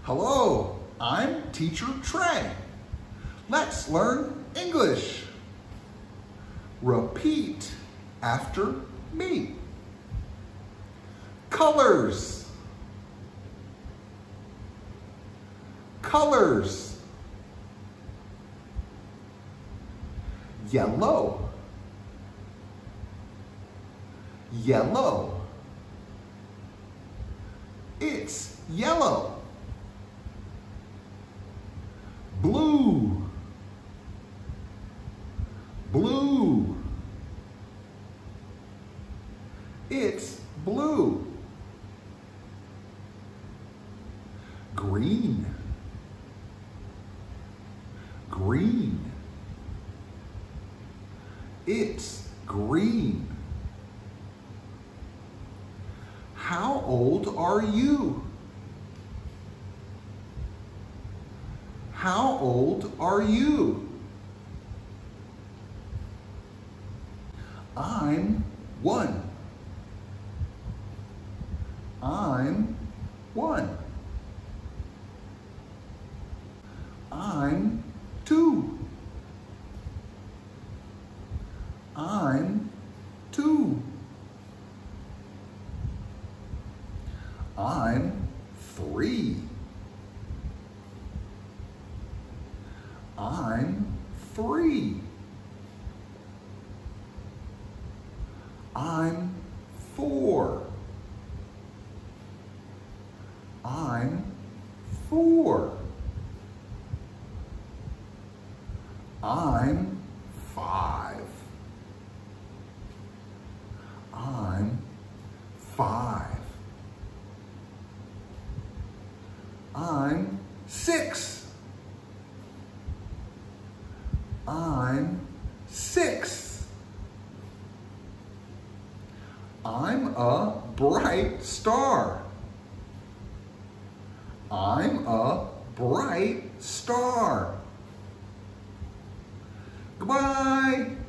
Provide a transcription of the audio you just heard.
Hello, I'm Teacher Trey. Let's learn English. Repeat after me. Colors. Colors. Yellow. Yellow. It's yellow. Blue. Blue. It's blue. Green. Green. It's green. How old are you? How old are you? I'm 1. I'm 1. I'm 2. I'm 2. I'm 3. I'm 3. I'm 4. I'm 4. I'm 5. I'm 5. I'm 6. I'm 6. I'm a bright star. I'm a bright star. Goodbye.